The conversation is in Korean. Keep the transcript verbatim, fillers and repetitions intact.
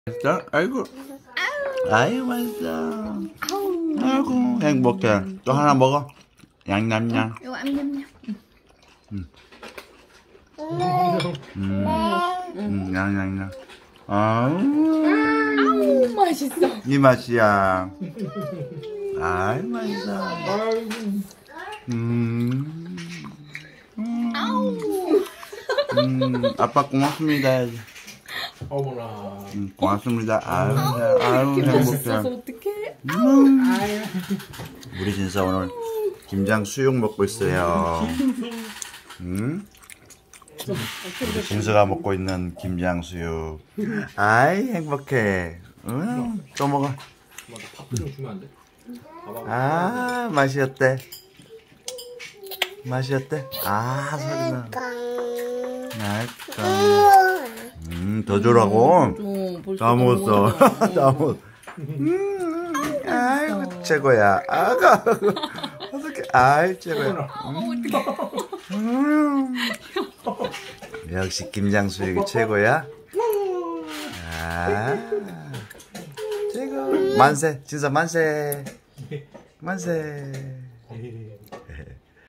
맛있어? 아이고. 아이고, 맛있어. 아이고, 행복해. 또 하나 먹어. 양냠냠. 이거 냠냠냠. 음. 음. 음, 양냠냠. 아우. 아우, 맛있어. 이 맛이야. 아이, 맛있어. 음. 아우. 음, 아빠 고맙습니다. 어머나. 음, 고맙습니다. 아유, 아유, 행복해. 어떡해? 음. 우리 진짜 오늘 김장 수육 먹고 있어요. 음? 우리 진서가 먹고 있는 김장 수육. 아이, 행복해. 음, 또 먹어. 밥도 좀 주면 안 돼? 아, 맛이 어때? 맛이 어때? 아, 소리나. 맛있다. 음, 더 주라고? 다 먹었어. 다 먹었어. 음, 아이고, 최고야. 아가, 어떡해. 아이, 최고야. 음. 음. 역시 김장수육이 최고야. 아, 최고. 만세, 진짜 만세. 만세.